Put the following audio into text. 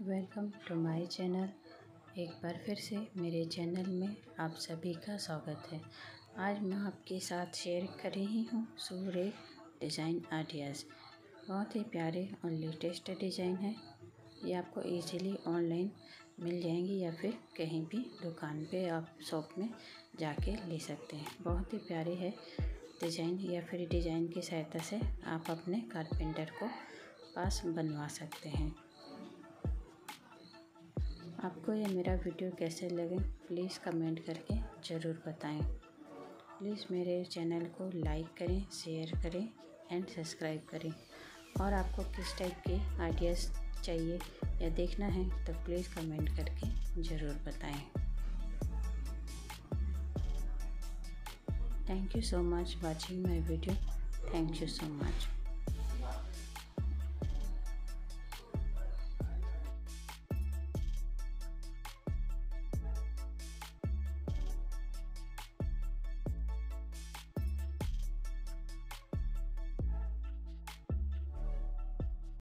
Welcome to my channel. एक बार फिर से मेरे चैनल में आप सभी का स्वागत है। आज मैं आपके साथ शेयर कर रही हूँ सूर्य डिज़ाइन आइडियाज़। बहुत ही प्यारे और लेटेस्ट डिज़ाइन है। ये आपको इजीली ऑनलाइन मिल जाएंगी या फिर कहीं भी दुकान पे आप शॉप में जाके ले सकते हैं। बहुत ही प्यारे है डिज़ाइन, या फिर डिज़ाइन की सहायता से आप अपने कारपेंटर को पास बनवा सकते हैं। आपको ये मेरा वीडियो कैसे लगे प्लीज़ कमेंट करके ज़रूर बताएं। प्लीज़ मेरे चैनल को लाइक करें, शेयर करें एंड सब्सक्राइब करें। और आपको किस टाइप के आइडियाज़ चाहिए या देखना है तो प्लीज़ कमेंट करके ज़रूर बताएं। Thank you so much watching my video. Thank you so much.